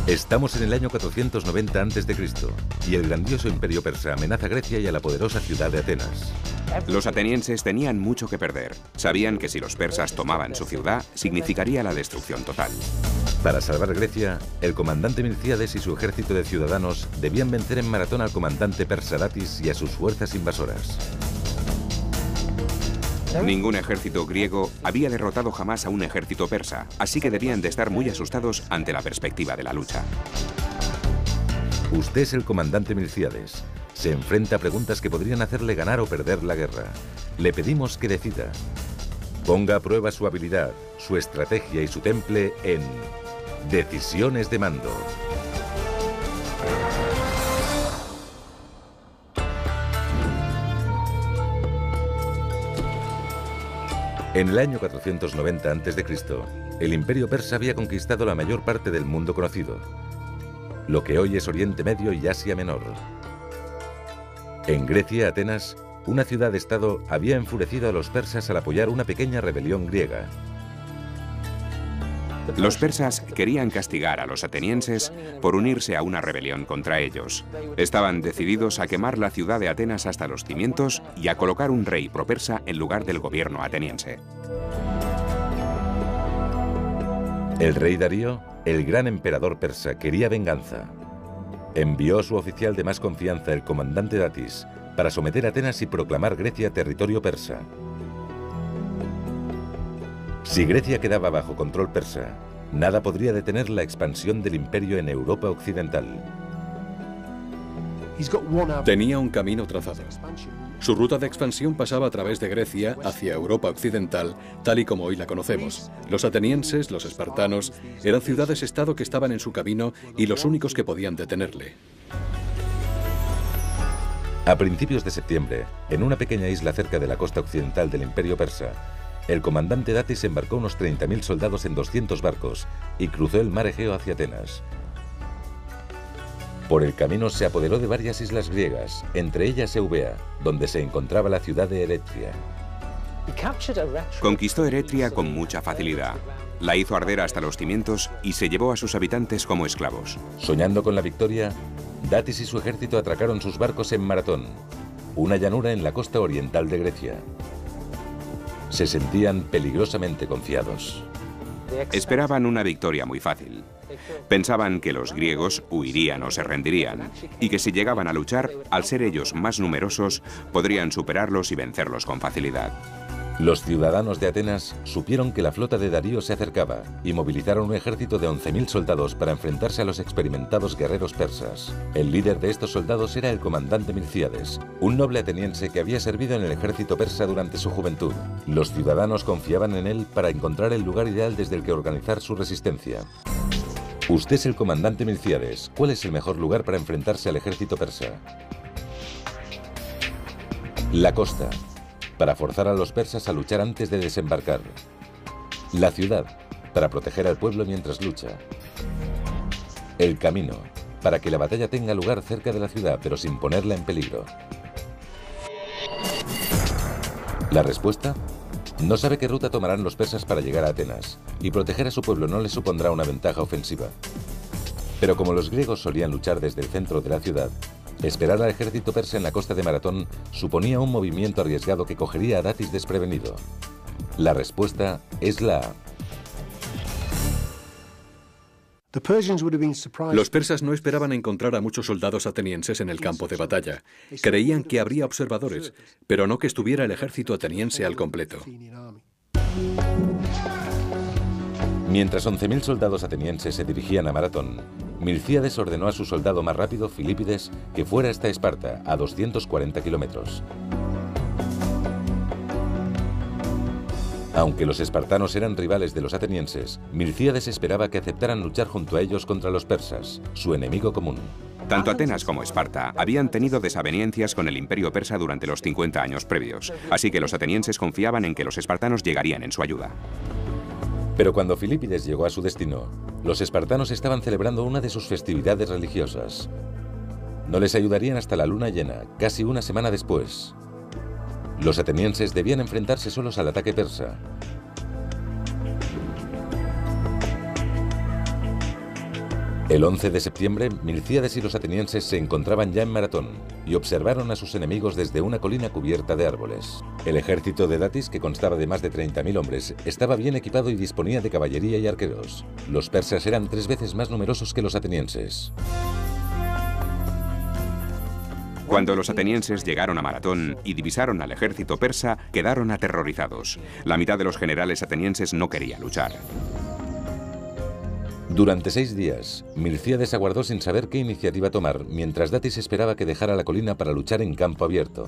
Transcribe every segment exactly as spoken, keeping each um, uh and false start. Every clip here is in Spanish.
Estamos en el año cuatrocientos noventa antes de Cristo y el grandioso imperio persa amenaza a Grecia y a la poderosa ciudad de Atenas. Los atenienses tenían mucho que perder. Sabían que si los persas tomaban su ciudad, significaría la destrucción total. Para salvar Grecia, el comandante Milcíades y su ejército de ciudadanos debían vencer en Maratón al comandante persa Datis y a sus fuerzas invasoras. Ningún ejército griego había derrotado jamás a un ejército persa, así que debían de estar muy asustados ante la perspectiva de la lucha. Usted es el comandante Milcíades. Se enfrenta a preguntas que podrían hacerle ganar o perder la guerra. Le pedimos que decida. Ponga a prueba su habilidad, su estrategia y su temple en Decisiones de Mando. En el año cuatrocientos noventa antes de Cristo, el imperio persa había conquistado la mayor parte del mundo conocido, lo que hoy es Oriente Medio y Asia Menor. En Grecia, Atenas, una ciudad-estado había enfurecido a los persas al apoyar una pequeña rebelión griega. Los persas querían castigar a los atenienses por unirse a una rebelión contra ellos. Estaban decididos a quemar la ciudad de Atenas hasta los cimientos y a colocar un rey propersa en lugar del gobierno ateniense. El rey Darío, el gran emperador persa, quería venganza. Envió a su oficial de más confianza, el comandante Datis, para someter a Atenas y proclamar Grecia territorio persa. Si Grecia quedaba bajo control persa, nada podría detener la expansión del imperio en Europa occidental. Tenía un camino trazado. Su ruta de expansión pasaba a través de Grecia hacia Europa occidental, tal y como hoy la conocemos. Los atenienses, los espartanos, eran ciudades-estado que estaban en su camino y los únicos que podían detenerle. A principios de septiembre, en una pequeña isla cerca de la costa occidental del imperio persa, el comandante Datis embarcó unos treinta mil soldados en doscientos barcos y cruzó el mar Egeo hacia Atenas. Por el camino se apoderó de varias islas griegas, entre ellas Eubea, donde se encontraba la ciudad de Eretria. Conquistó Eretria con mucha facilidad. La hizo arder hasta los cimientos y se llevó a sus habitantes como esclavos. Soñando con la victoria, Datis y su ejército atracaron sus barcos en Maratón, una llanura en la costa oriental de Grecia. Se sentían peligrosamente confiados. Esperaban una victoria muy fácil. Pensaban que los griegos huirían o se rendirían, y que si llegaban a luchar, al ser ellos más numerosos, podrían superarlos y vencerlos con facilidad. Los ciudadanos de Atenas supieron que la flota de Darío se acercaba y movilizaron un ejército de once mil soldados para enfrentarse a los experimentados guerreros persas. El líder de estos soldados era el comandante Milcíades, un noble ateniense que había servido en el ejército persa durante su juventud. Los ciudadanos confiaban en él para encontrar el lugar ideal desde el que organizar su resistencia. Usted es el comandante Milcíades. ¿Cuál es el mejor lugar para enfrentarse al ejército persa? La costa, para forzar a los persas a luchar antes de desembarcar. La ciudad, para proteger al pueblo mientras lucha. El camino, para que la batalla tenga lugar cerca de la ciudad, pero sin ponerla en peligro. La respuesta: no sabe qué ruta tomarán los persas para llegar a Atenas, y proteger a su pueblo no les supondrá una ventaja ofensiva. Pero como los griegos solían luchar desde el centro de la ciudad, esperar al ejército persa en la costa de Maratón suponía un movimiento arriesgado que cogería a Datis desprevenido. La respuesta es la A. Los persas no esperaban encontrar a muchos soldados atenienses en el campo de batalla. Creían que habría observadores, pero no que estuviera el ejército ateniense al completo. Mientras once mil soldados atenienses se dirigían a Maratón, Milcíades ordenó a su soldado más rápido, Filipides, que fuera hasta Esparta, a doscientos cuarenta kilómetros. Aunque los espartanos eran rivales de los atenienses, Milcíades esperaba que aceptaran luchar junto a ellos contra los persas, su enemigo común. Tanto Atenas como Esparta habían tenido desavenencias con el imperio persa durante los cincuenta años previos, así que los atenienses confiaban en que los espartanos llegarían en su ayuda. Pero cuando Filipides llegó a su destino, los espartanos estaban celebrando una de sus festividades religiosas. No les ayudarían hasta la luna llena, casi una semana después. Los atenienses debían enfrentarse solos al ataque persa. El once de septiembre, Milcíades y los atenienses se encontraban ya en Maratón y observaron a sus enemigos desde una colina cubierta de árboles. El ejército de Datis, que constaba de más de treinta mil hombres, estaba bien equipado y disponía de caballería y arqueros. Los persas eran tres veces más numerosos que los atenienses. Cuando los atenienses llegaron a Maratón y divisaron al ejército persa, quedaron aterrorizados. La mitad de los generales atenienses no quería luchar. Durante seis días, Milcíades aguardó sin saber qué iniciativa tomar, mientras Datis esperaba que dejara la colina para luchar en campo abierto.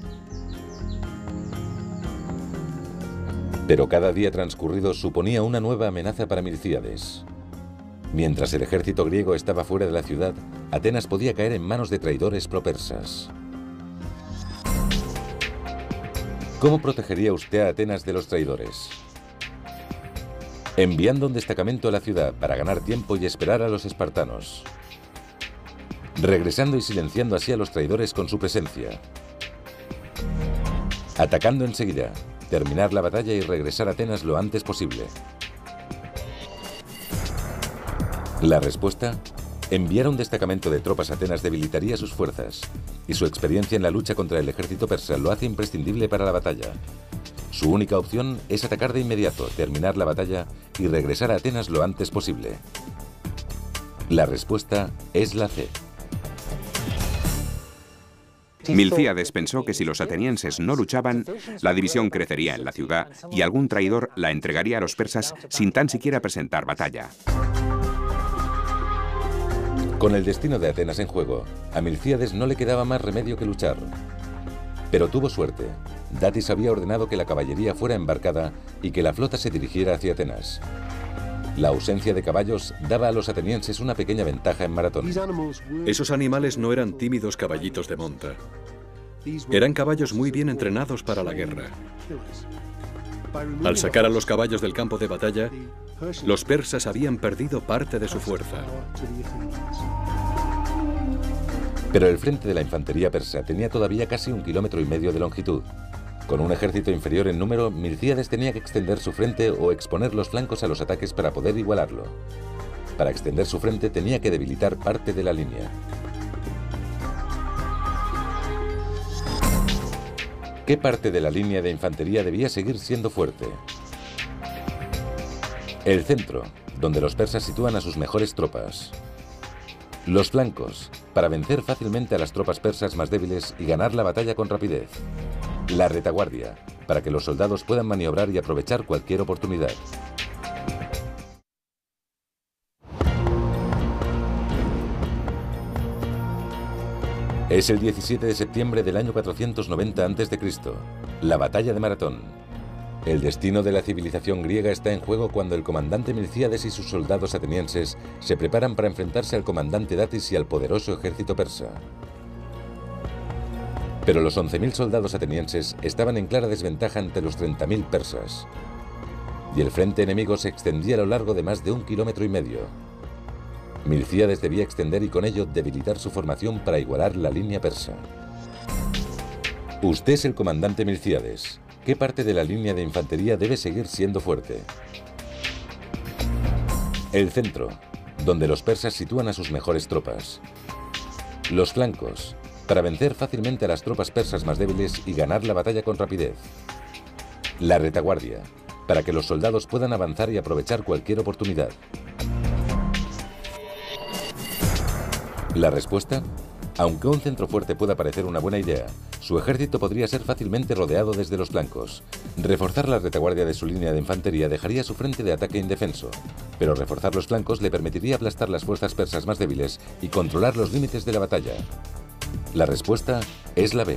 Pero cada día transcurrido suponía una nueva amenaza para Milcíades. Mientras el ejército griego estaba fuera de la ciudad, Atenas podía caer en manos de traidores propersas. ¿Cómo protegería usted a Atenas de los traidores? Enviando un destacamento a la ciudad para ganar tiempo y esperar a los espartanos. Regresando y silenciando así a los traidores con su presencia. Atacando enseguida, terminar la batalla y regresar a Atenas lo antes posible. La respuesta: enviar un destacamento de tropas a Atenas debilitaría sus fuerzas, y su experiencia en la lucha contra el ejército persa lo hace imprescindible para la batalla. Su única opción es atacar de inmediato, terminar la batalla y regresar a Atenas lo antes posible. La respuesta es la C. Milcíades pensó que si los atenienses no luchaban, la división crecería en la ciudad y algún traidor la entregaría a los persas sin tan siquiera presentar batalla. Con el destino de Atenas en juego, a Milcíades no le quedaba más remedio que luchar. Pero tuvo suerte. Datis había ordenado que la caballería fuera embarcada y que la flota se dirigiera hacia Atenas. La ausencia de caballos daba a los atenienses una pequeña ventaja en Maratón. Esos animales no eran tímidos caballitos de monta. Eran caballos muy bien entrenados para la guerra. Al sacar a los caballos del campo de batalla, los persas habían perdido parte de su fuerza. Pero el frente de la infantería persa tenía todavía casi un kilómetro y medio de longitud. Con un ejército inferior en número, Milcíades tenía que extender su frente o exponer los flancos a los ataques para poder igualarlo. Para extender su frente tenía que debilitar parte de la línea. ¿Qué parte de la línea de infantería debía seguir siendo fuerte? El centro, donde los persas sitúan a sus mejores tropas. Los flancos, para vencer fácilmente a las tropas persas más débiles y ganar la batalla con rapidez. La retaguardia, para que los soldados puedan maniobrar y aprovechar cualquier oportunidad. Es el diecisiete de septiembre del año cuatrocientos noventa antes de Cristo, la batalla de Maratón. El destino de la civilización griega está en juego cuando el comandante Milcíades y sus soldados atenienses se preparan para enfrentarse al comandante Datis y al poderoso ejército persa. Pero los once mil soldados atenienses estaban en clara desventaja ante los treinta mil persas. Y el frente enemigo se extendía a lo largo de más de un kilómetro y medio. Milcíades debía extender y con ello debilitar su formación para igualar la línea persa. Usted es el comandante Milcíades. ¿Qué parte de la línea de infantería debe seguir siendo fuerte? El centro, donde los persas sitúan a sus mejores tropas. Los flancos, para vencer fácilmente a las tropas persas más débiles y ganar la batalla con rapidez. La retaguardia, para que los soldados puedan avanzar y aprovechar cualquier oportunidad. La respuesta: aunque un centro fuerte pueda parecer una buena idea, su ejército podría ser fácilmente rodeado desde los flancos. Reforzar la retaguardia de su línea de infantería dejaría su frente de ataque indefenso, pero reforzar los flancos le permitiría aplastar las fuerzas persas más débiles y controlar los límites de la batalla. La respuesta es la B.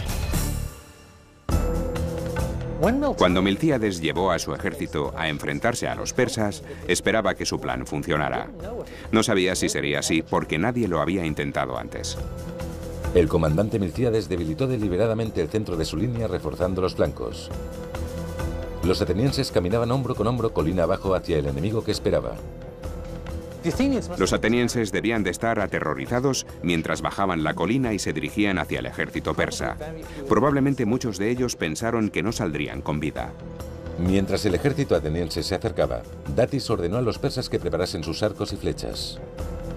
Cuando Milcíades llevó a su ejército a enfrentarse a los persas, esperaba que su plan funcionara. No sabía si sería así porque nadie lo había intentado antes. El comandante Milcíades debilitó deliberadamente el centro de su línea reforzando los flancos. Los atenienses caminaban hombro con hombro colina abajo hacia el enemigo que esperaba. Los atenienses debían de estar aterrorizados mientras bajaban la colina y se dirigían hacia el ejército persa. Probablemente muchos de ellos pensaron que no saldrían con vida. Mientras el ejército ateniense se acercaba, Datis ordenó a los persas que preparasen sus arcos y flechas.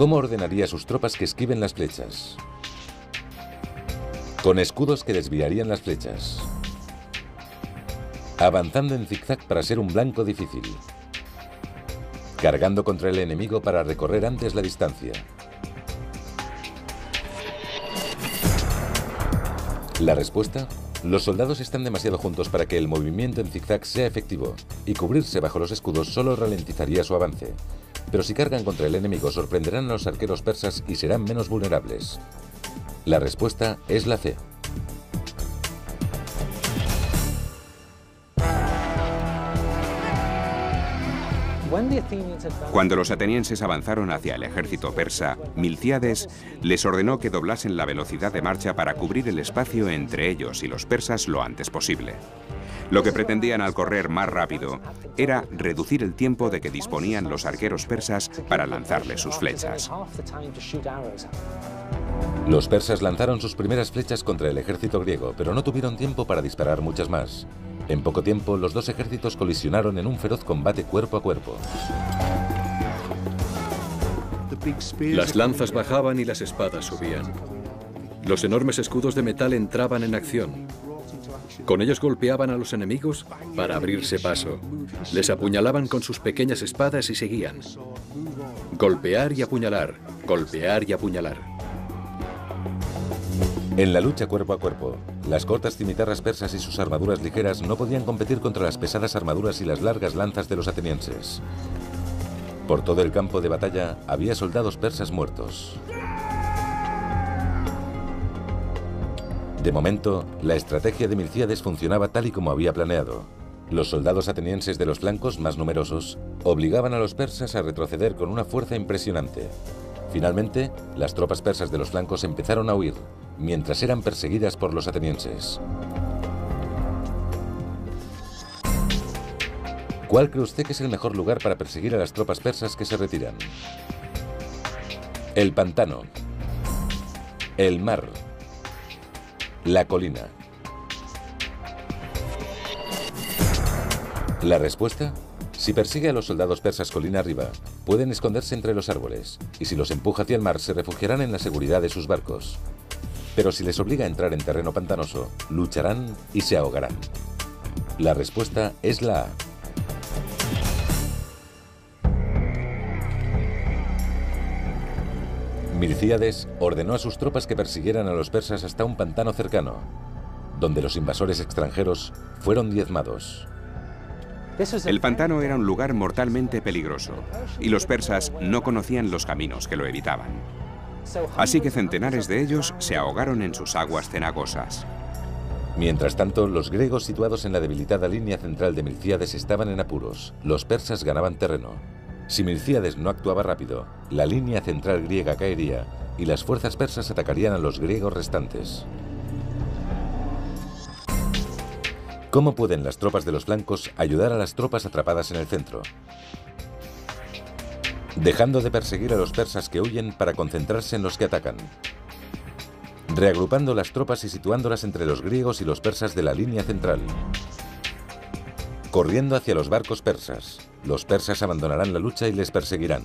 ¿Cómo ordenaría a sus tropas que esquiven las flechas? Con escudos que desviarían las flechas. Avanzando en zigzag para ser un blanco difícil. Cargando contra el enemigo para recorrer antes la distancia. La respuesta: los soldados están demasiado juntos para que el movimiento en zigzag sea efectivo, y cubrirse bajo los escudos solo ralentizaría su avance. Pero si cargan contra el enemigo, sorprenderán a los arqueros persas y serán menos vulnerables. La respuesta es la C. Cuando los atenienses avanzaron hacia el ejército persa, Milcíades les ordenó que doblasen la velocidad de marcha para cubrir el espacio entre ellos y los persas lo antes posible. Lo que pretendían al correr más rápido era reducir el tiempo de que disponían los arqueros persas para lanzarles sus flechas. Los persas lanzaron sus primeras flechas contra el ejército griego, pero no tuvieron tiempo para disparar muchas más. En poco tiempo, los dos ejércitos colisionaron en un feroz combate cuerpo a cuerpo. Las lanzas bajaban y las espadas subían. Los enormes escudos de metal entraban en acción. Con ellos golpeaban a los enemigos para abrirse paso. Les apuñalaban con sus pequeñas espadas y seguían. Golpear y apuñalar, golpear y apuñalar. En la lucha cuerpo a cuerpo, las cortas cimitarras persas y sus armaduras ligeras no podían competir contra las pesadas armaduras y las largas lanzas de los atenienses. Por todo el campo de batalla había soldados persas muertos. De momento, la estrategia de Milcíades funcionaba tal y como había planeado. Los soldados atenienses de los flancos, más numerosos, obligaban a los persas a retroceder con una fuerza impresionante. Finalmente, las tropas persas de los flancos empezaron a huir, mientras eran perseguidas por los atenienses. ¿Cuál cree usted que es el mejor lugar para perseguir a las tropas persas que se retiran? El pantano, el mar, la colina. ¿La respuesta? Si persigue a los soldados persas colina arriba, pueden esconderse entre los árboles, y si los empuja hacia el mar, se refugiarán en la seguridad de sus barcos. Pero si les obliga a entrar en terreno pantanoso, lucharán y se ahogarán. La respuesta es la A. Milcíades ordenó a sus tropas que persiguieran a los persas hasta un pantano cercano, donde los invasores extranjeros fueron diezmados. El pantano era un lugar mortalmente peligroso, y los persas no conocían los caminos que lo evitaban. Así que centenares de ellos se ahogaron en sus aguas cenagosas. Mientras tanto, los griegos situados en la debilitada línea central de Milcíades estaban en apuros. Los persas ganaban terreno. Si Milcíades no actuaba rápido, la línea central griega caería y las fuerzas persas atacarían a los griegos restantes. ¿Cómo pueden las tropas de los flancos ayudar a las tropas atrapadas en el centro? Dejando de perseguir a los persas que huyen para concentrarse en los que atacan. Reagrupando las tropas y situándolas entre los griegos y los persas de la línea central. Corriendo hacia los barcos persas. Los persas abandonarán la lucha y les perseguirán.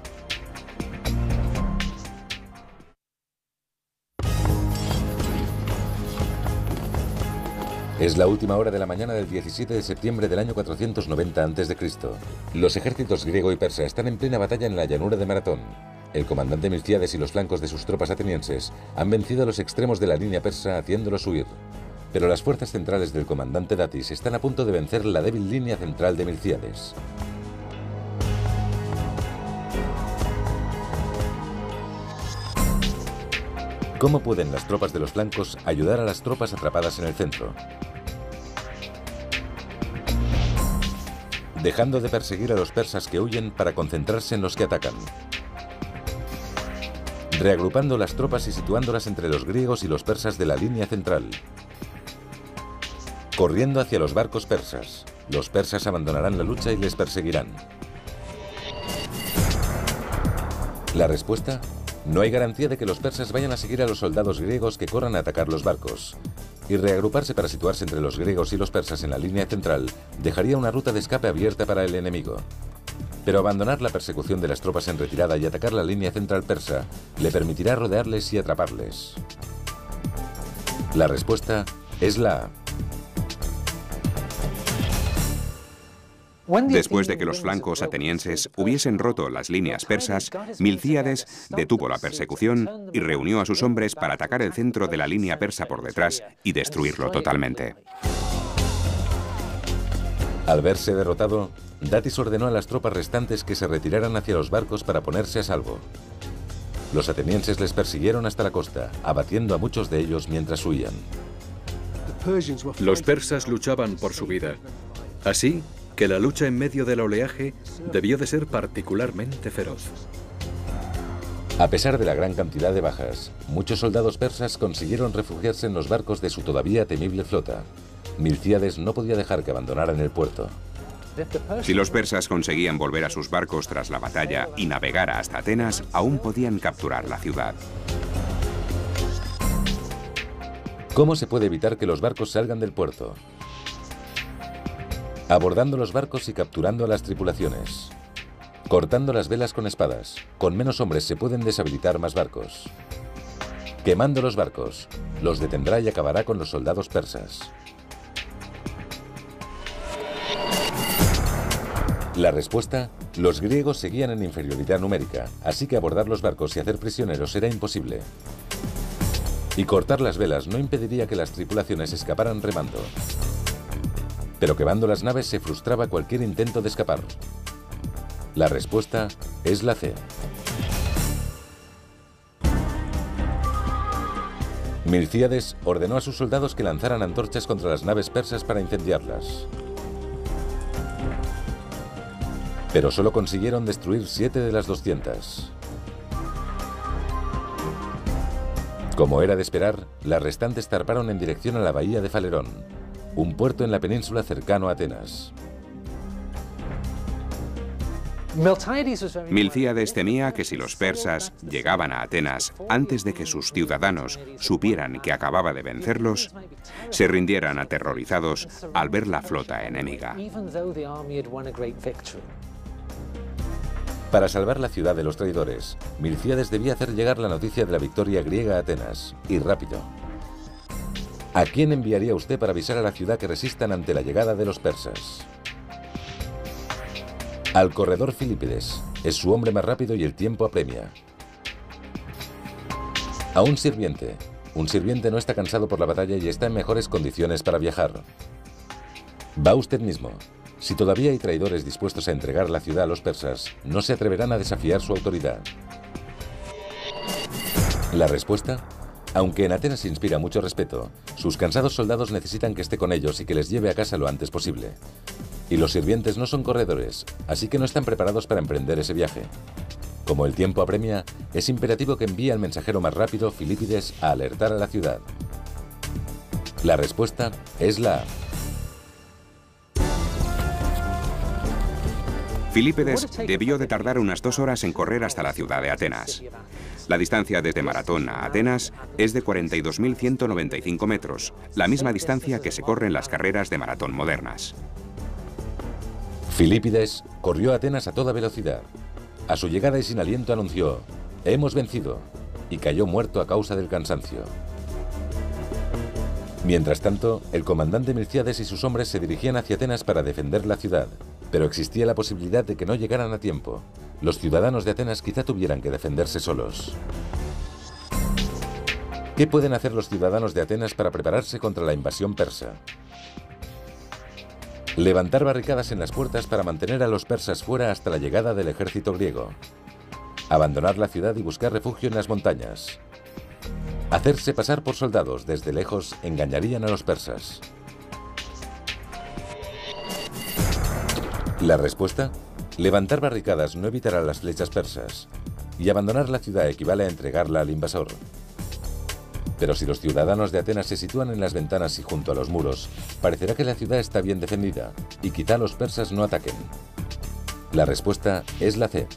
Es la última hora de la mañana del diecisiete de septiembre del año cuatrocientos noventa antes de Cristo Los ejércitos griego y persa están en plena batalla en la llanura de Maratón. El comandante Milcíades y los flancos de sus tropas atenienses han vencido a los extremos de la línea persa haciéndolos huir. Pero las fuerzas centrales del comandante Datis están a punto de vencer la débil línea central de Milcíades. ¿Cómo pueden las tropas de los flancos ayudar a las tropas atrapadas en el centro? Dejando de perseguir a los persas que huyen para concentrarse en los que atacan. Reagrupando las tropas y situándolas entre los griegos y los persas de la línea central. Corriendo hacia los barcos persas. Los persas abandonarán la lucha y les perseguirán. ¿La respuesta? No hay garantía de que los persas vayan a seguir a los soldados griegos que corran a atacar los barcos. Y reagruparse para situarse entre los griegos y los persas en la línea central dejaría una ruta de escape abierta para el enemigo. Pero abandonar la persecución de las tropas en retirada y atacar la línea central persa le permitirá rodearles y atraparles. La respuesta es la A. Después de que los flancos atenienses hubiesen roto las líneas persas, Milcíades detuvo la persecución y reunió a sus hombres para atacar el centro de la línea persa por detrás y destruirlo totalmente. Al verse derrotado, Datis ordenó a las tropas restantes que se retiraran hacia los barcos para ponerse a salvo. Los atenienses les persiguieron hasta la costa, abatiendo a muchos de ellos mientras huían. Los persas luchaban por su vida. Así que la lucha en medio del oleaje debió de ser particularmente feroz. A pesar de la gran cantidad de bajas, muchos soldados persas consiguieron refugiarse en los barcos de su todavía temible flota. Milcíades no podía dejar que abandonaran el puerto. Si los persas conseguían volver a sus barcos tras la batalla y navegar hasta Atenas, aún podían capturar la ciudad. ¿Cómo se puede evitar que los barcos salgan del puerto? Abordando los barcos y capturando a las tripulaciones. Cortando las velas con espadas. Con menos hombres se pueden deshabilitar más barcos. Quemando los barcos. Los detendrá y acabará con los soldados persas. La respuesta: los griegos seguían en inferioridad numérica, así que abordar los barcos y hacer prisioneros era imposible. Y cortar las velas no impediría que las tripulaciones escaparan remando. Pero quemando las naves se frustraba cualquier intento de escapar. La respuesta es la C. Milcíades ordenó a sus soldados que lanzaran antorchas contra las naves persas para incendiarlas. Pero solo consiguieron destruir siete de las doscientas. Como era de esperar, las restantes zarparon en dirección a la bahía de Falerón, un puerto en la península cercano a Atenas. Milcíades temía que si los persas llegaban a Atenas antes de que sus ciudadanos supieran que acababa de vencerlos, se rindieran aterrorizados al ver la flota enemiga. Para salvar la ciudad de los traidores, Milcíades debía hacer llegar la noticia de la victoria griega a Atenas, y rápido. ¿A quién enviaría usted para avisar a la ciudad que resistan ante la llegada de los persas? Al corredor Filipides. Es su hombre más rápido y el tiempo apremia. A un sirviente. Un sirviente no está cansado por la batalla y está en mejores condiciones para viajar. Va usted mismo. Si todavía hay traidores dispuestos a entregar la ciudad a los persas, no se atreverán a desafiar su autoridad. La respuesta: aunque en Atenas inspira mucho respeto, sus cansados soldados necesitan que esté con ellos y que les lleve a casa lo antes posible. Y los sirvientes no son corredores, así que no están preparados para emprender ese viaje. Como el tiempo apremia, es imperativo que envíe al mensajero más rápido, Filipides, a alertar a la ciudad. La respuesta es la A. Filipides debió de tardar unas dos horas en correr hasta la ciudad de Atenas. La distancia desde Maratón a Atenas es de cuarenta y dos mil ciento noventa y cinco metros, la misma distancia que se corre en las carreras de maratón modernas. Filipides corrió a Atenas a toda velocidad. A su llegada y sin aliento anunció: «Hemos vencido», y cayó muerto a causa del cansancio. Mientras tanto, el comandante Milcíades y sus hombres se dirigían hacia Atenas para defender la ciudad, pero existía la posibilidad de que no llegaran a tiempo. Los ciudadanos de Atenas quizá tuvieran que defenderse solos. ¿Qué pueden hacer los ciudadanos de Atenas para prepararse contra la invasión persa? Levantar barricadas en las puertas para mantener a los persas fuera hasta la llegada del ejército griego. Abandonar la ciudad y buscar refugio en las montañas. Hacerse pasar por soldados. Desde lejos engañarían a los persas. La respuesta: levantar barricadas no evitará las flechas persas, y abandonar la ciudad equivale a entregarla al invasor. Pero si los ciudadanos de Atenas se sitúan en las ventanas y junto a los muros, parecerá que la ciudad está bien defendida, y quizá los persas no ataquen. La respuesta es la C.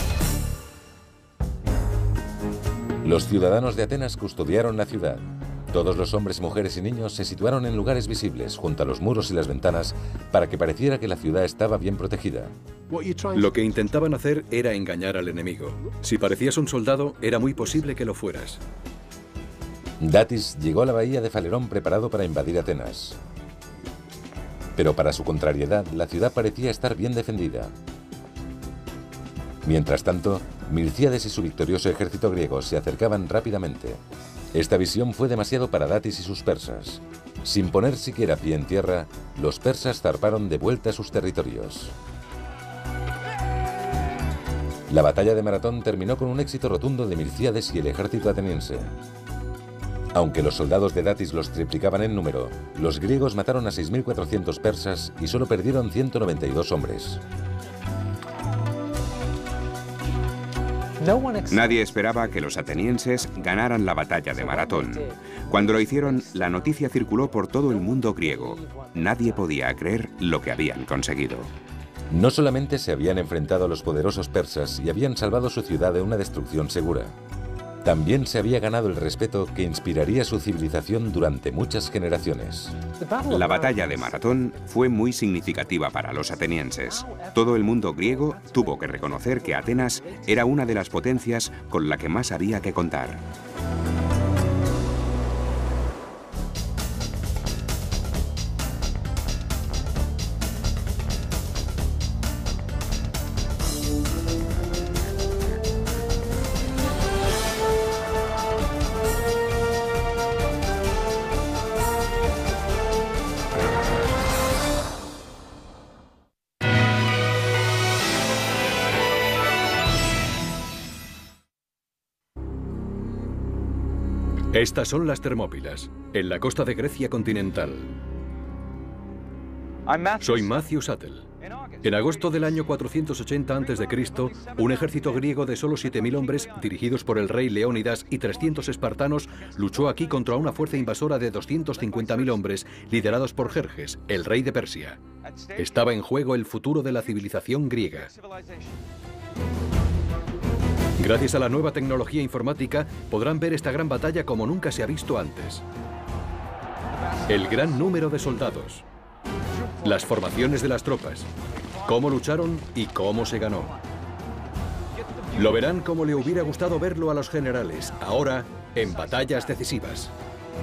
Los ciudadanos de Atenas custodiaron la ciudad. Todos los hombres, mujeres y niños se situaron en lugares visibles, junto a los muros y las ventanas, para que pareciera que la ciudad estaba bien protegida. Lo que intentaban hacer era engañar al enemigo. Si parecías un soldado, era muy posible que lo fueras. Datis llegó a la bahía de Falerón preparado para invadir Atenas. Pero para su contrariedad, la ciudad parecía estar bien defendida. Mientras tanto, Milcíades y su victorioso ejército griego se acercaban rápidamente. Esta visión fue demasiado para Datis y sus persas. Sin poner siquiera pie en tierra, los persas zarparon de vuelta a sus territorios. La batalla de Maratón terminó con un éxito rotundo de Milcíades y el ejército ateniense. Aunque los soldados de Datis los triplicaban en número, los griegos mataron a seis mil cuatrocientos persas y solo perdieron ciento noventa y dos hombres. Nadie esperaba que los atenienses ganaran la batalla de Maratón. Cuando lo hicieron, la noticia circuló por todo el mundo griego. Nadie podía creer lo que habían conseguido. No solamente se habían enfrentado a los poderosos persas y habían salvado su ciudad de una destrucción segura, también se había ganado el respeto que inspiraría su civilización durante muchas generaciones. La batalla de Maratón fue muy significativa para los atenienses. Todo el mundo griego tuvo que reconocer que Atenas era una de las potencias con la que más había que contar. Estas son las Termópilas, en la costa de Grecia continental. Soy Matthew Sattel. En agosto del año cuatrocientos ochenta antes de Cristo, un ejército griego de solo siete mil hombres, dirigidos por el rey Leónidas y trescientos espartanos, luchó aquí contra una fuerza invasora de doscientos cincuenta mil hombres, liderados por Jerjes, el rey de Persia. Estaba en juego el futuro de la civilización griega. Gracias a la nueva tecnología informática, podrán ver esta gran batalla como nunca se ha visto antes. El gran número de soldados, las formaciones de las tropas, cómo lucharon y cómo se ganó. Lo verán como le hubiera gustado verlo a los generales, ahora en batallas decisivas.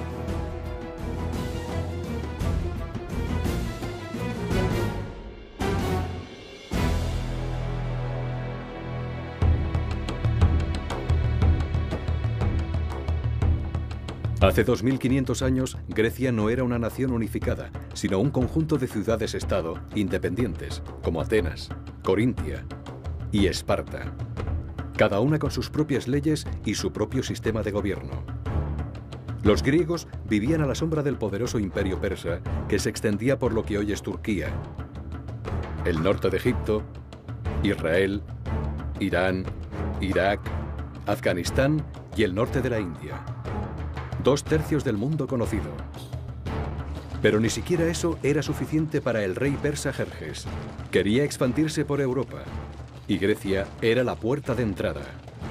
Hace dos mil quinientos años, Grecia no era una nación unificada, sino un conjunto de ciudades-estado independientes, como Atenas, Corintia y Esparta, cada una con sus propias leyes y su propio sistema de gobierno. Los griegos vivían a la sombra del poderoso imperio persa, que se extendía por lo que hoy es Turquía, el norte de Egipto, Israel, Irán, Irak, Afganistán y el norte de la India. Dos tercios del mundo conocido. Pero ni siquiera eso era suficiente para el rey persa Jerjes. Quería expandirse por Europa, y Grecia era la puerta de entrada.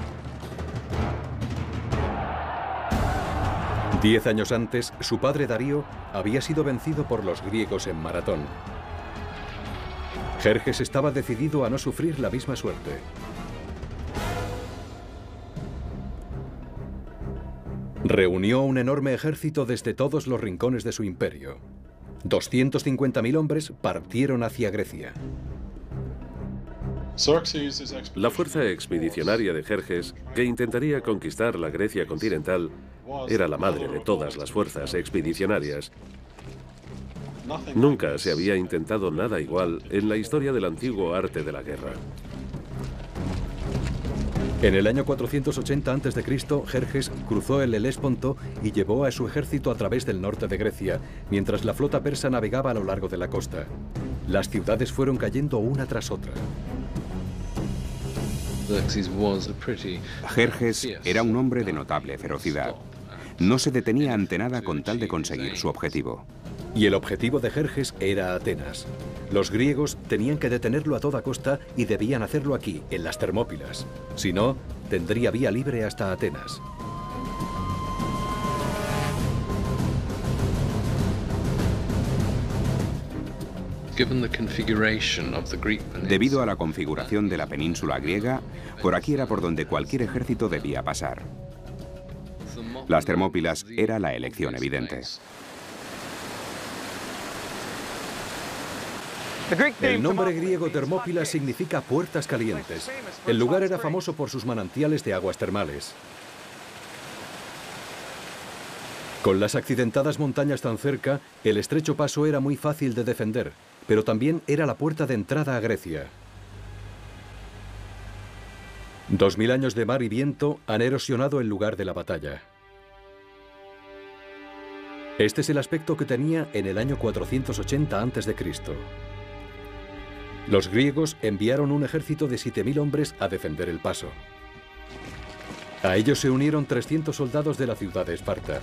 Diez años antes, su padre Darío había sido vencido por los griegos en Maratón. Jerjes estaba decidido a no sufrir la misma suerte. Reunió un enorme ejército desde todos los rincones de su imperio. doscientos cincuenta mil hombres partieron hacia Grecia. La fuerza expedicionaria de Jerjes, que intentaría conquistar la Grecia continental, era la madre de todas las fuerzas expedicionarias. Nunca se había intentado nada igual en la historia del antiguo arte de la guerra. En el año cuatrocientos ochenta antes de Cristo, Jerjes cruzó el Helesponto y llevó a su ejército a través del norte de Grecia, mientras la flota persa navegaba a lo largo de la costa. Las ciudades fueron cayendo una tras otra. Jerjes era un hombre de notable ferocidad. No se detenía ante nada con tal de conseguir su objetivo. Y el objetivo de Jerjes era Atenas. Los griegos tenían que detenerlo a toda costa y debían hacerlo aquí, en las Termópilas. Si no, tendría vía libre hasta Atenas. Debido a la configuración de la península griega, por aquí era por donde cualquier ejército debía pasar. Las Termópilas era la elección evidente. El nombre griego Termópilas significa puertas calientes. El lugar era famoso por sus manantiales de aguas termales. Con las accidentadas montañas tan cerca, el estrecho paso era muy fácil de defender, pero también era la puerta de entrada a Grecia. Dos mil años de mar y viento han erosionado el lugar de la batalla. Este es el aspecto que tenía en el año cuatrocientos ochenta antes de Cristo Los griegos enviaron un ejército de siete mil hombres a defender el paso. A ellos se unieron trescientos soldados de la ciudad de Esparta.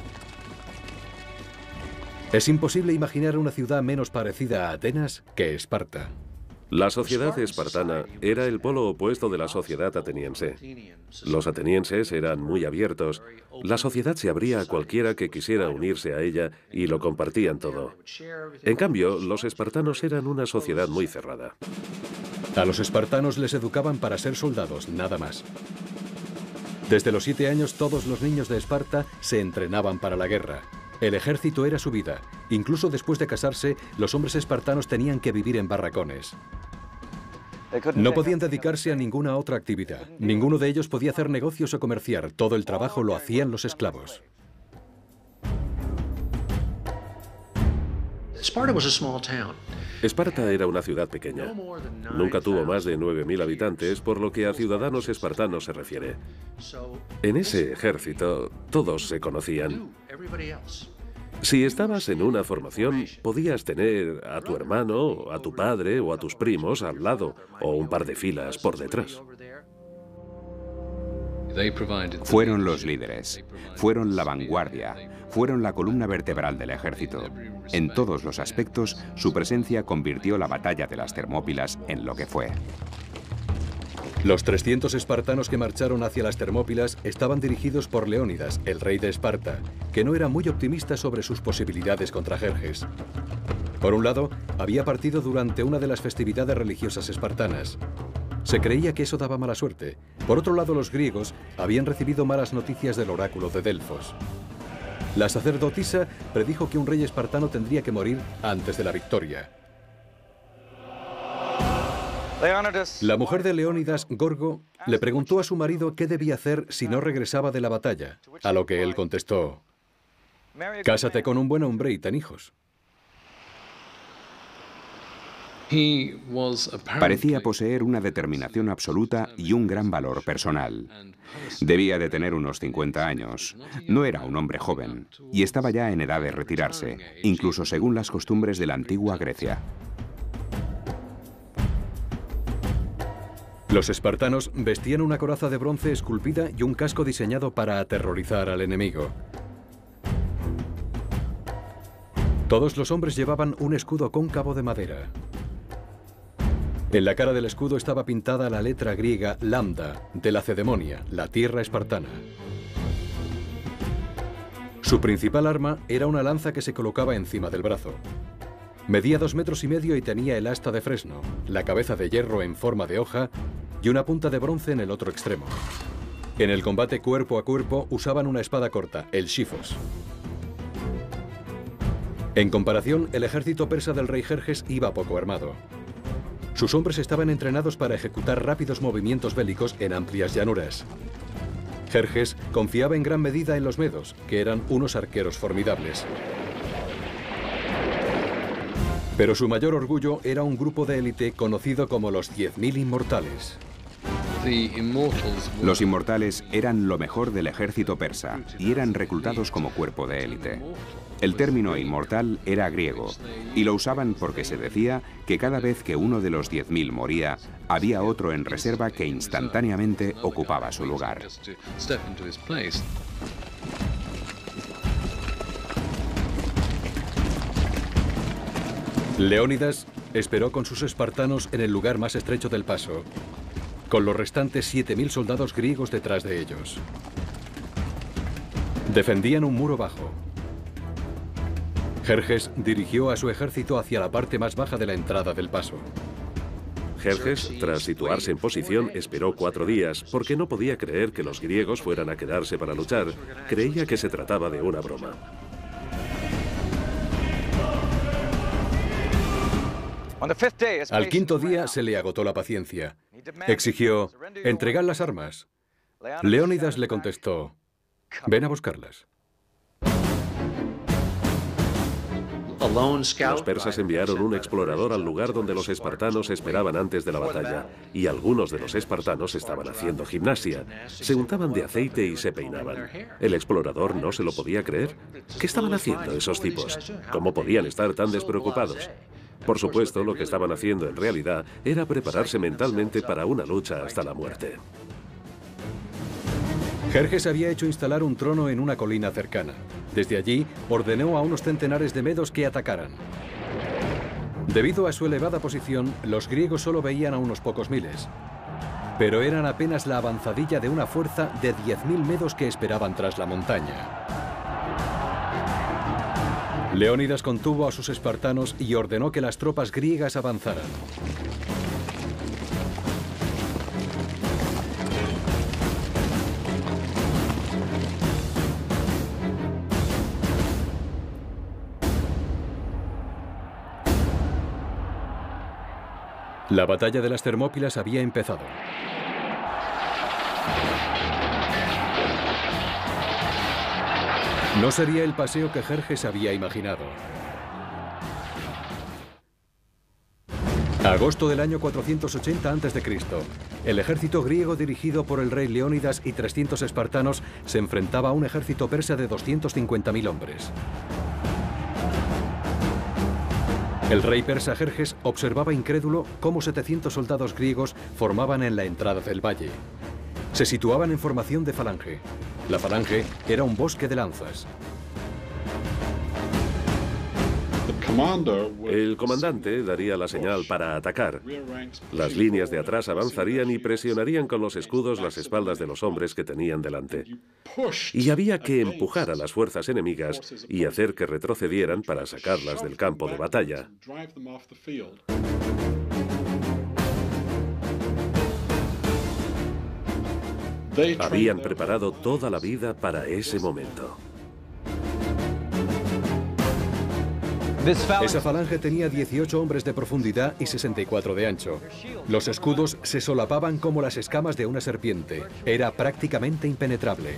Es imposible imaginar una ciudad menos parecida a Atenas que Esparta. La sociedad espartana era el polo opuesto de la sociedad ateniense. Los atenienses eran muy abiertos. La sociedad se abría a cualquiera que quisiera unirse a ella y lo compartían todo. En cambio, los espartanos eran una sociedad muy cerrada. A los espartanos les educaban para ser soldados, nada más. Desde los siete años todos los niños de Esparta se entrenaban para la guerra. El ejército era su vida. Incluso después de casarse, los hombres espartanos tenían que vivir en barracones. No podían dedicarse a ninguna otra actividad. Ninguno de ellos podía hacer negocios o comerciar. Todo el trabajo lo hacían los esclavos. Esparta era una ciudad pequeña. Nunca tuvo más de nueve mil habitantes, por lo que a ciudadanos espartanos se refiere. En ese ejército, todos se conocían. Si estabas en una formación, podías tener a tu hermano, a tu padre o a tus primos al lado, o un par de filas por detrás. Fueron los líderes, fueron la vanguardia, fueron la columna vertebral del ejército. En todos los aspectos, su presencia convirtió la batalla de las Termópilas en lo que fue. Los trescientos espartanos que marcharon hacia las Termópilas estaban dirigidos por Leónidas, el rey de Esparta, que no era muy optimista sobre sus posibilidades contra Jerjes. Por un lado, había partido durante una de las festividades religiosas espartanas. Se creía que eso daba mala suerte. Por otro lado, los griegos habían recibido malas noticias del oráculo de Delfos. La sacerdotisa predijo que un rey espartano tendría que morir antes de la victoria. La mujer de Leónidas, Gorgo, le preguntó a su marido qué debía hacer si no regresaba de la batalla, a lo que él contestó: «Cásate con un buen hombre y ten hijos». Parecía poseer una determinación absoluta y un gran valor personal. Debía de tener unos cincuenta años. No era un hombre joven y estaba ya en edad de retirarse, incluso según las costumbres de la antigua Grecia. Los espartanos vestían una coraza de bronce esculpida y un casco diseñado para aterrorizar al enemigo. Todos los hombres llevaban un escudo cóncavo de madera. En la cara del escudo estaba pintada la letra griega lambda, de Lacedemonia, la tierra espartana. Su principal arma era una lanza que se colocaba encima del brazo. Medía dos metros y medio y tenía el asta de fresno, la cabeza de hierro en forma de hoja y una punta de bronce en el otro extremo. En el combate cuerpo a cuerpo usaban una espada corta, el shifos. En comparación, el ejército persa del rey Jerjes iba poco armado. Sus hombres estaban entrenados para ejecutar rápidos movimientos bélicos en amplias llanuras. Jerjes confiaba en gran medida en los medos, que eran unos arqueros formidables. Pero su mayor orgullo era un grupo de élite conocido como los diez mil inmortales. Los inmortales eran lo mejor del ejército persa y eran reclutados como cuerpo de élite. El término inmortal era griego y lo usaban porque se decía que cada vez que uno de los diez mil moría, había otro en reserva que instantáneamente ocupaba su lugar. Leónidas esperó con sus espartanos en el lugar más estrecho del paso, con los restantes siete mil soldados griegos detrás de ellos. Defendían un muro bajo. Jerjes dirigió a su ejército hacia la parte más baja de la entrada del paso. Jerjes, tras situarse en posición, esperó cuatro días porque no podía creer que los griegos fueran a quedarse para luchar. Creía que se trataba de una broma. Al quinto día se le agotó la paciencia. Exigió: «Entregad las armas». Leónidas le contestó: «Ven a buscarlas». Los persas enviaron un explorador al lugar donde los espartanos esperaban antes de la batalla, y algunos de los espartanos estaban haciendo gimnasia. Se untaban de aceite y se peinaban. El explorador no se lo podía creer. ¿Qué estaban haciendo esos tipos? ¿Cómo podían estar tan despreocupados? Por supuesto, lo que estaban haciendo en realidad era prepararse mentalmente para una lucha hasta la muerte. Jerjes había hecho instalar un trono en una colina cercana. Desde allí, ordenó a unos centenares de medos que atacaran. Debido a su elevada posición, los griegos solo veían a unos pocos miles. Pero eran apenas la avanzadilla de una fuerza de diez mil medos que esperaban tras la montaña. Leónidas contuvo a sus espartanos y ordenó que las tropas griegas avanzaran. La batalla de las Termópilas había empezado. No sería el paseo que Jerjes había imaginado. Agosto del año cuatrocientos ochenta antes de Cristo, el ejército griego dirigido por el rey Leónidas y trescientos espartanos se enfrentaba a un ejército persa de doscientos cincuenta mil hombres. El rey persa Jerjes observaba incrédulo cómo setecientos soldados griegos formaban en la entrada del valle. Se situaban en formación de falange. La falange era un bosque de lanzas. El comandante daría la señal para atacar. Las líneas de atrás avanzarían y presionarían con los escudos las espaldas de los hombres que tenían delante. Y había que empujar a las fuerzas enemigas y hacer que retrocedieran para sacarlas del campo de batalla. Habían preparado toda la vida para ese momento. Esa falange tenía dieciocho hombres de profundidad y sesenta y cuatro de ancho. Los escudos se solapaban como las escamas de una serpiente. Era prácticamente impenetrable.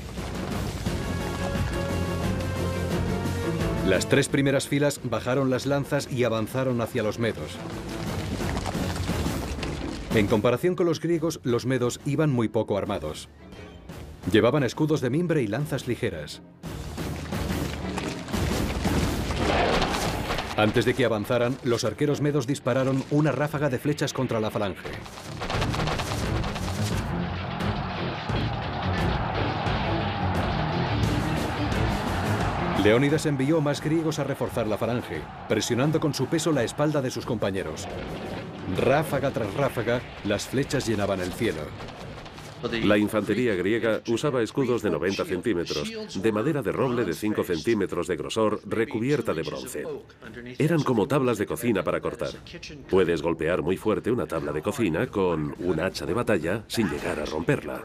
Las tres primeras filas bajaron las lanzas y avanzaron hacia los medos. En comparación con los griegos, los medos iban muy poco armados. Llevaban escudos de mimbre y lanzas ligeras. Antes de que avanzaran, los arqueros medos dispararon una ráfaga de flechas contra la falange. Leónidas envió más griegos a reforzar la falange, presionando con su peso la espalda de sus compañeros. Ráfaga tras ráfaga, las flechas llenaban el cielo. La infantería griega usaba escudos de noventa centímetros, de madera de roble de cinco centímetros de grosor, recubierta de bronce. Eran como tablas de cocina para cortar. Puedes golpear muy fuerte una tabla de cocina con un hacha de batalla sin llegar a romperla.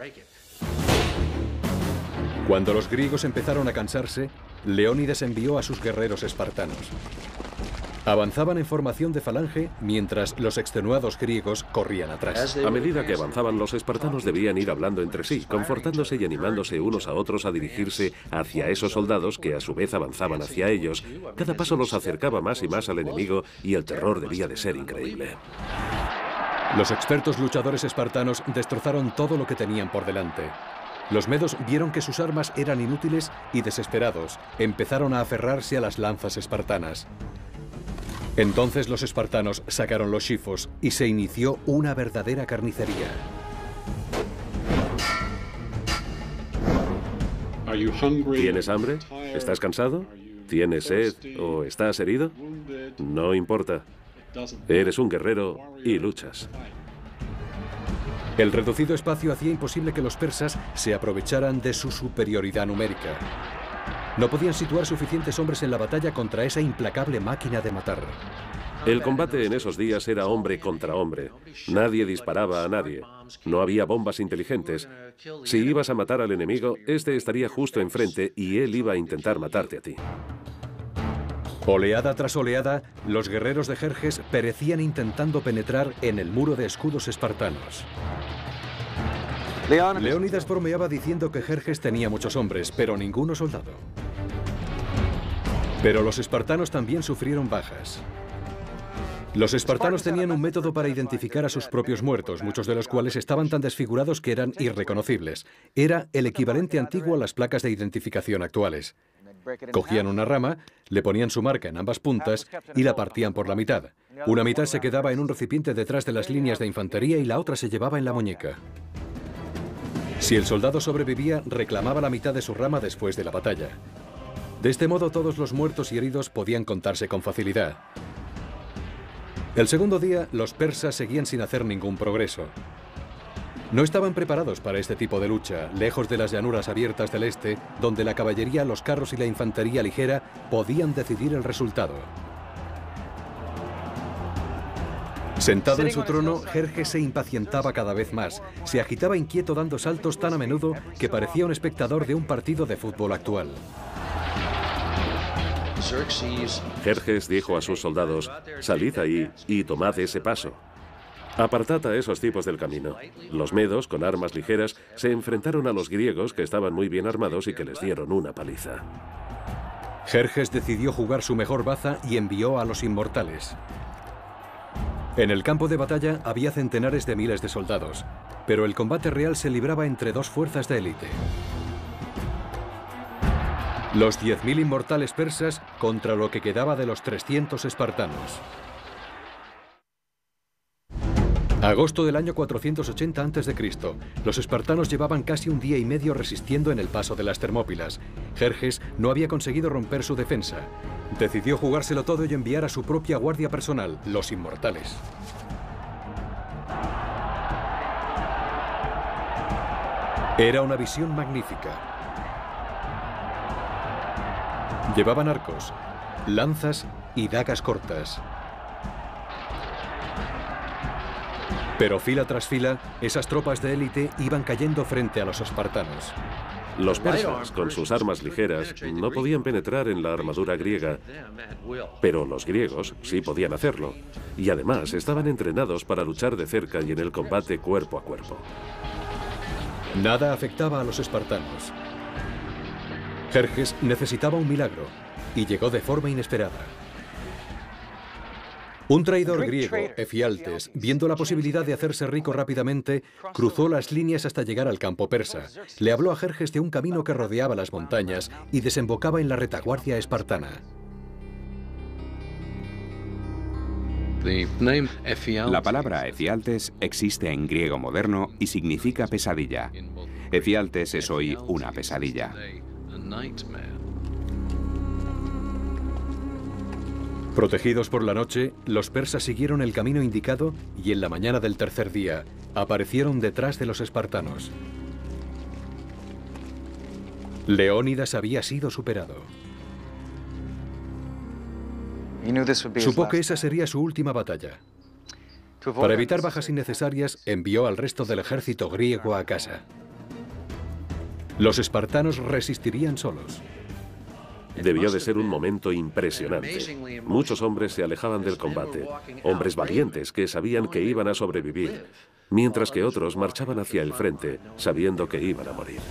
Cuando los griegos empezaron a cansarse, Leónidas envió a sus guerreros espartanos. Avanzaban en formación de falange mientras los extenuados griegos corrían atrás. A medida que avanzaban, los espartanos debían ir hablando entre sí, confortándose y animándose unos a otros a dirigirse hacia esos soldados que a su vez avanzaban hacia ellos. Cada paso los acercaba más y más al enemigo y el terror debía de ser increíble. Los expertos luchadores espartanos destrozaron todo lo que tenían por delante. Los medos vieron que sus armas eran inútiles y, desesperados, empezaron a aferrarse a las lanzas espartanas. Entonces los espartanos sacaron los xifos y se inició una verdadera carnicería. ¿Tienes hambre? ¿Estás cansado? ¿Tienes sed o estás herido? No importa. Eres un guerrero y luchas. El reducido espacio hacía imposible que los persas se aprovecharan de su superioridad numérica. No podían situar suficientes hombres en la batalla contra esa implacable máquina de matar. El combate en esos días era hombre contra hombre. Nadie disparaba a nadie. No había bombas inteligentes. Si ibas a matar al enemigo, este estaría justo enfrente y él iba a intentar matarte a ti. Oleada tras oleada, los guerreros de Jerjes perecían intentando penetrar en el muro de escudos espartanos. Leónidas bromeaba diciendo que Jerjes tenía muchos hombres, pero ninguno soldado. Pero los espartanos también sufrieron bajas. Los espartanos tenían un método para identificar a sus propios muertos, muchos de los cuales estaban tan desfigurados que eran irreconocibles. Era el equivalente antiguo a las placas de identificación actuales. Cogían una rama, le ponían su marca en ambas puntas y la partían por la mitad. Una mitad se quedaba en un recipiente detrás de las líneas de infantería y la otra se llevaba en la muñeca. Si el soldado sobrevivía, reclamaba la mitad de su rama después de la batalla. De este modo, todos los muertos y heridos podían contarse con facilidad. El segundo día, los persas seguían sin hacer ningún progreso. No estaban preparados para este tipo de lucha, lejos de las llanuras abiertas del este, donde la caballería, los carros y la infantería ligera podían decidir el resultado. Sentado en su trono, Jerjes se impacientaba cada vez más. Se agitaba inquieto dando saltos tan a menudo que parecía un espectador de un partido de fútbol actual. Jerjes dijo a sus soldados: salid ahí y tomad ese paso. Apartad a esos tipos del camino. Los medos, con armas ligeras, se enfrentaron a los griegos, que estaban muy bien armados y que les dieron una paliza. Jerjes decidió jugar su mejor baza y envió a los inmortales. En el campo de batalla había centenares de miles de soldados, pero el combate real se libraba entre dos fuerzas de élite. Los diez mil inmortales persas contra lo que quedaba de los trescientos espartanos. Agosto del año cuatrocientos ochenta antes de Cristo. Los espartanos llevaban casi un día y medio resistiendo en el paso de las Termópilas. Jerjes no había conseguido romper su defensa. Decidió jugárselo todo y enviar a su propia guardia personal, los inmortales. Era una visión magnífica. Llevaban arcos, lanzas y dagas cortas. Pero fila tras fila, esas tropas de élite iban cayendo frente a los espartanos. Los persas, con sus armas ligeras, no podían penetrar en la armadura griega, pero los griegos sí podían hacerlo, y además estaban entrenados para luchar de cerca y en el combate cuerpo a cuerpo. Nada afectaba a los espartanos. Jerjes necesitaba un milagro, y llegó de forma inesperada. Un traidor griego, Efialtes, viendo la posibilidad de hacerse rico rápidamente, cruzó las líneas hasta llegar al campo persa. Le habló a Jerjes de un camino que rodeaba las montañas y desembocaba en la retaguardia espartana. La palabra Efialtes existe en griego moderno y significa pesadilla. Efialtes es hoy una pesadilla. Protegidos por la noche, los persas siguieron el camino indicado y en la mañana del tercer día aparecieron detrás de los espartanos. Leónidas había sido superado. Supo que esa sería su última batalla. Para evitar bajas innecesarias, envió al resto del ejército griego a casa. Los espartanos resistirían solos. Debió de ser un momento impresionante. Muchos hombres se alejaban del combate, hombres valientes que sabían que iban a sobrevivir, mientras que otros marchaban hacia el frente, sabiendo que iban a morir.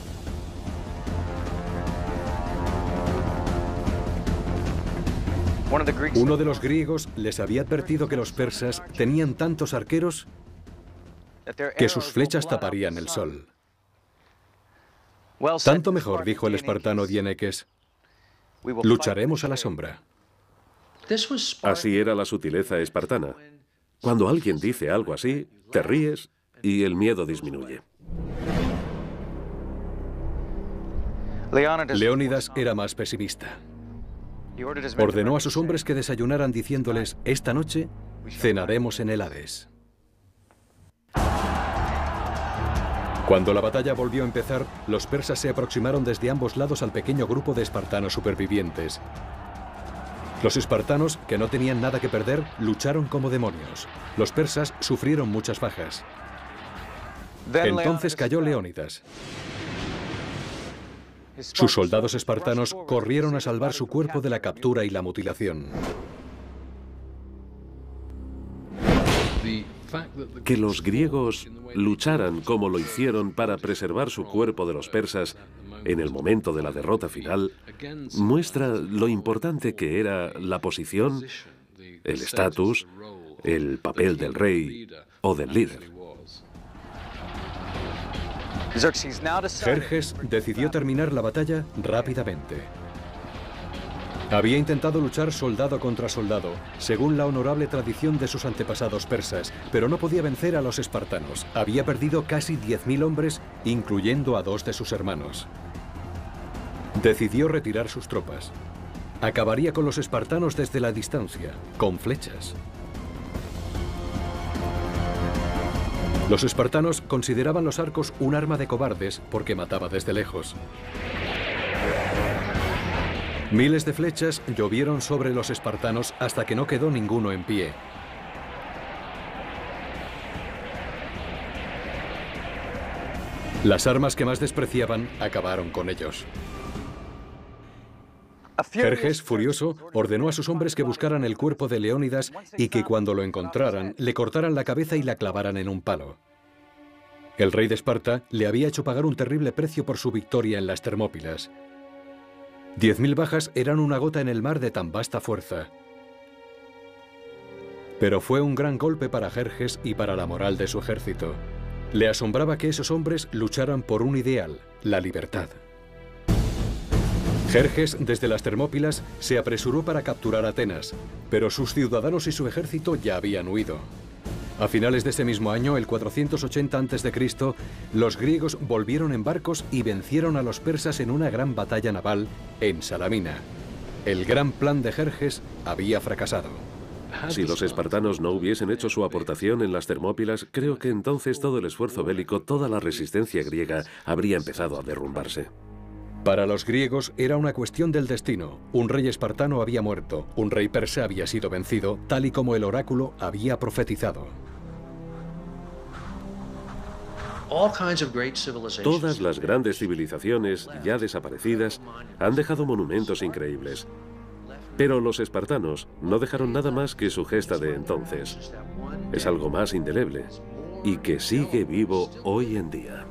Uno de los griegos les había advertido que los persas tenían tantos arqueros que sus flechas taparían el sol. Tanto mejor, dijo el espartano Dieneques. Lucharemos a la sombra. Así era la sutileza espartana. Cuando alguien dice algo así, te ríes y el miedo disminuye. Leónidas era más pesimista. Ordenó a sus hombres que desayunaran diciéndoles: esta noche cenaremos en el Hades. Cuando la batalla volvió a empezar, los persas se aproximaron desde ambos lados al pequeño grupo de espartanos supervivientes. Los espartanos, que no tenían nada que perder, lucharon como demonios. Los persas sufrieron muchas bajas. Entonces cayó Leónidas. Sus soldados espartanos corrieron a salvar su cuerpo de la captura y la mutilación. Que los griegos lucharan como lo hicieron para preservar su cuerpo de los persas en el momento de la derrota final muestra lo importante que era la posición, el estatus, el papel del rey o del líder. Jerjes decidió terminar la batalla rápidamente. Había intentado luchar soldado contra soldado, según la honorable tradición de sus antepasados persas, pero no podía vencer a los espartanos. Había perdido casi diez mil hombres, incluyendo a dos de sus hermanos. Decidió retirar sus tropas. Acabaría con los espartanos desde la distancia, con flechas. Los espartanos consideraban los arcos un arma de cobardes porque mataba desde lejos. Miles de flechas llovieron sobre los espartanos hasta que no quedó ninguno en pie. Las armas que más despreciaban acabaron con ellos. Jerjes, furioso, ordenó a sus hombres que buscaran el cuerpo de Leónidas y que cuando lo encontraran, le cortaran la cabeza y la clavaran en un palo. El rey de Esparta le había hecho pagar un terrible precio por su victoria en las Termópilas. Diez mil bajas eran una gota en el mar de tan vasta fuerza. Pero fue un gran golpe para Jerjes y para la moral de su ejército. Le asombraba que esos hombres lucharan por un ideal, la libertad. Jerjes, desde las Termópilas, se apresuró para capturar Atenas, pero sus ciudadanos y su ejército ya habían huido. A finales de ese mismo año, el cuatrocientos ochenta antes de Cristo, los griegos volvieron en barcos y vencieron a los persas en una gran batalla naval en Salamina. El gran plan de Jerjes había fracasado. Si los espartanos no hubiesen hecho su aportación en las Termópilas, creo que entonces todo el esfuerzo bélico, toda la resistencia griega, habría empezado a derrumbarse. Para los griegos era una cuestión del destino. Un rey espartano había muerto, un rey persa había sido vencido, tal y como el oráculo había profetizado. Todas las grandes civilizaciones ya desaparecidas han dejado monumentos increíbles. Pero los espartanos no dejaron nada más que su gesta de entonces. Es algo más indeleble y que sigue vivo hoy en día.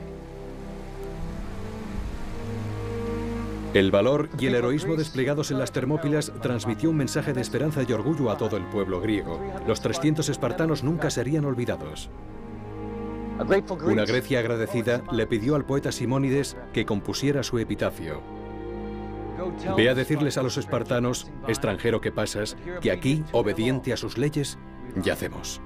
El valor y el heroísmo desplegados en las Termópilas transmitió un mensaje de esperanza y orgullo a todo el pueblo griego. Los trescientos espartanos nunca serían olvidados. Una Grecia agradecida le pidió al poeta Simónides que compusiera su epitafio. Ve a decirles a los espartanos, extranjero que pasas, que aquí, obediente a sus leyes, yacemos.